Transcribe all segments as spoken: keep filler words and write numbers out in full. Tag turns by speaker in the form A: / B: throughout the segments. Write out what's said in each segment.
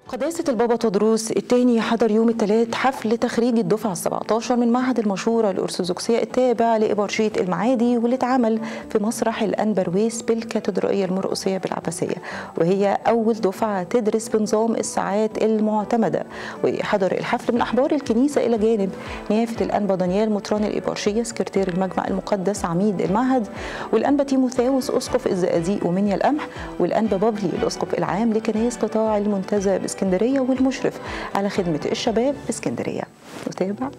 A: قداسة البابا تودروس الثاني حضر يوم الثلاث حفل تخريج الدفعة السبعتاشر من معهد المشورة الأرثوذكسية التابع لإبرشية المعادي، واللي اتعمل في مسرح الأنبرويس بالكاتدرائية المرقسية بالعباسية، وهي أول دفعة تدرس بنظام الساعات المعتمدة. وحضر الحفل من أحبار الكنيسة إلى جانب نيافة الأنبا دانيال مطران الإبرشية سكرتير المجمع المقدس عميد المعهد، والأنبا تيموثاوس أسقف الزقازيق ومنيا القمح، والأنبا بابلي الأسقف العام لكنائس قطاع المنتزه باسكندرية والمشرف على خدمة الشباب باسكندرية. نتابع.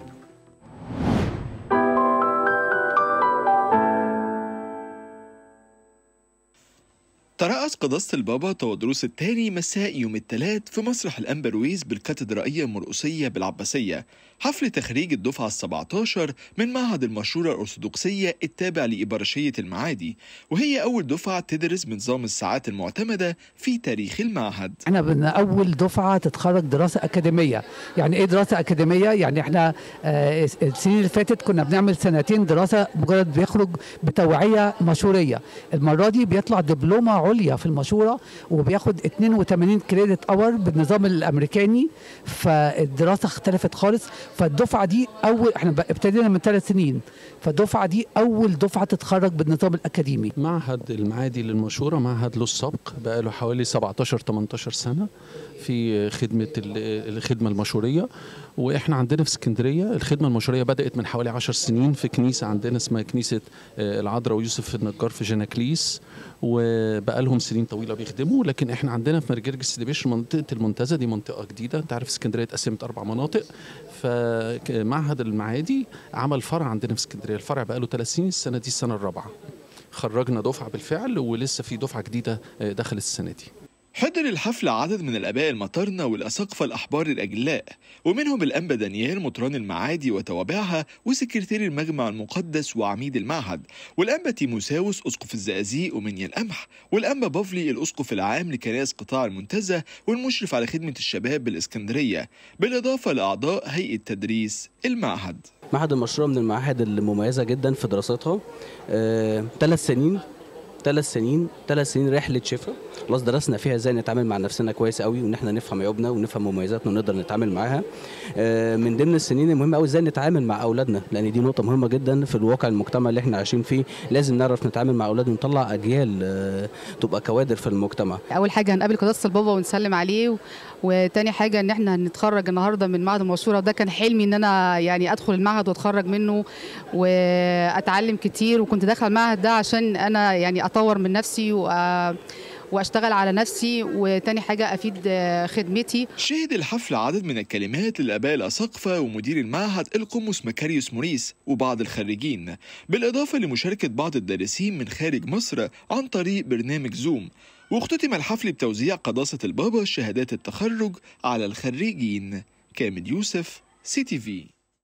B: ترأس قداسة البابا تودروس الثاني مساء يوم الثلاث في مسرح الأنبرويس بالكاتدرائية المرقسية بالعباسية حفل تخريج الدفعة السبعتاشر من معهد المشورة الأرثوذكسية التابع لإبرشية المعادي، وهي أول دفعة تدرس بنظام الساعات المعتمدة في تاريخ المعهد.
C: احنا بدنا أول دفعة تتخرج دراسة أكاديمية. يعني إيه دراسة أكاديمية؟ يعني احنا آه السنين اللي فاتت كنا بنعمل سنتين دراسة مجرد بيخرج بتوعية مشورية. المرة دي بيطلع دبلومة عليا في المشورة وبياخد اتنين وتمانين كريدت اور بالنظام الامريكاني، فالدراسه اختلفت خالص. فالدفعه دي اول، احنا ابتدينا من ثلاث سنين، فالدفعه دي اول دفعه تتخرج بالنظام الاكاديمي.
D: معهد المعادي للمشوره معهد له السبق، بقى له حوالي سبعتاشر تمنتاشر سنه في خدمه الخدمه المشوريه، واحنا عندنا في اسكندريه الخدمه المشوريه بدات من حوالي عشر سنين في كنيسه عندنا اسمها كنيسه العذراء ويوسف النجار في جناكليس، وبقى لهم سنين طويله بيخدموا. لكن احنا عندنا في مرجرجس دبيش منطقه المنتزه، دي منطقه جديده، انت عارف اسكندريه اتقسمت اربع مناطق، فمعهد المعادي عمل فرع عندنا في اسكندريه. الفرع بقى له ثلاث سنين، السنه دي السنه الرابعه، خرجنا دفعه بالفعل ولسه في دفعه جديده دخلت السنه دي.
B: حضر الحفل عدد من الآباء المطارنة والأساقفة الأحبار الأجلاء، ومنهم الأنبا دانيال مطران المعادي وتوابعها وسكرتير المجمع المقدس وعميد المعهد، والأنبا تيموثاوس أسقف الزقازيق ومنيا القمح، والأنبا بافلي الأسقف العام لكنائس قطاع المنتزه والمشرف على خدمة الشباب بالإسكندرية، بالإضافة لأعضاء هيئة تدريس المعهد.
E: معهد المشروع من المعاهد المميزة جدا في دراستها. ثلاث آه، سنين ثلاث سنين ثلاث سنين رحله شفا، خلاص درسنا فيها ازاي نتعامل مع نفسنا كويس قوي، وان احنا نفهم عيوبنا ونفهم مميزاتنا ونقدر نتعامل معاها. من ضمن السنين المهمه قوي ازاي نتعامل مع اولادنا، لان دي نقطه مهمه جدا في الواقع المجتمع اللي احنا عايشين فيه. لازم نعرف نتعامل مع اولادنا ونطلع اجيال تبقى كوادر في المجتمع.
F: اول حاجه هنقابل قداسه البابا ونسلم عليه، وتاني حاجه ان احنا هنتخرج النهارده من معهد المشوره، وده كان حلمي ان انا يعني ادخل المعهد واتخرج منه واتعلم كتير، وكنت داخله المعهد ده عشان انا يعني اطور من نفسي واشتغل على نفسي، وتاني حاجه افيد خدمتي.
B: شهد الحفل عدد من الكلمات للآباء الأساقفة ومدير المعهد القمص مكاريوس موريس وبعض الخريجين، بالإضافة لمشاركة بعض الدارسين من خارج مصر عن طريق برنامج زوم. واختتم الحفل بتوزيع قداسة البابا شهادات التخرج على الخريجين. كامل يوسف، سي تي في.